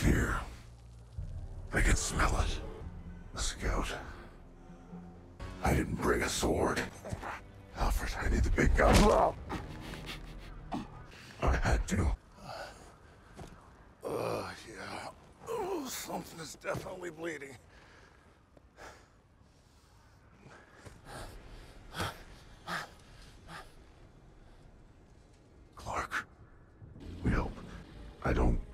here. I can smell it. A scout. I didn't bring a sword. Alfred, I need the big gun. I had to. Yeah. Oh, something is definitely bleeding. Clark, we hope. I don't